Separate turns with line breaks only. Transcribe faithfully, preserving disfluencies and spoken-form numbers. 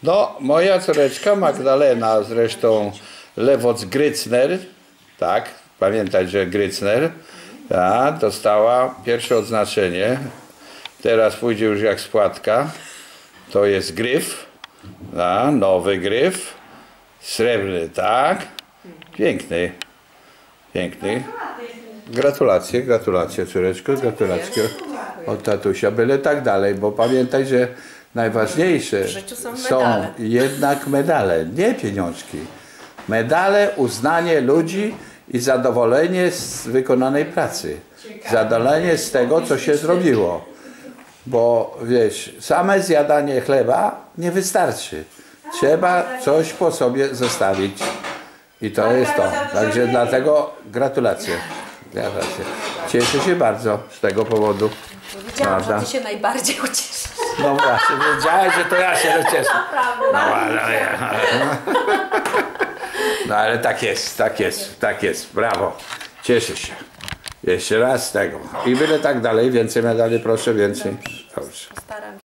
No, moja córeczka Magdalena, zresztą Lewoc-Grycner, tak, pamiętać, że Grycner, tak, dostała pierwsze odznaczenie. Teraz pójdzie już jak spłatka. To jest gryf, tak, nowy gryf, srebrny, tak, piękny, piękny. Gratulacje, gratulacje córeczko, gratulacje od tatusia, byle tak dalej, bo pamiętaj, że najważniejsze
są,
są jednak medale, nie pieniążki. Medale, uznanie ludzi i zadowolenie z wykonanej pracy. Zadowolenie z tego, co się zrobiło. Bo wiesz, same zjadanie chleba nie wystarczy. Trzeba coś po sobie zostawić. I to jest to. Także dlatego gratulacje. Gratulacje. Cieszę się bardzo z tego powodu.
Wiedziałam, że ty się najbardziej ucieszysz.
No właśnie, wiedziałeś, że to ja się cieszę. No ale, no ale tak jest, tak jest, tak jest. Brawo. Cieszę się. Jeszcze raz z tego. I byle tak dalej. Więcej medali, proszę, więcej. Dobrze.